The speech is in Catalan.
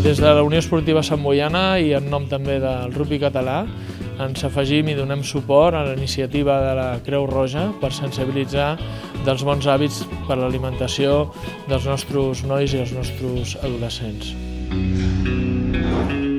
Des de la Unió Esportiva Sant Boiana i en nom també del rugbi català ens afegim i donem suport a la iniciativa de la Creu Roja per sensibilitzar dels bons hàbits per l'alimentació dels nostres nois i els nostres adolescents.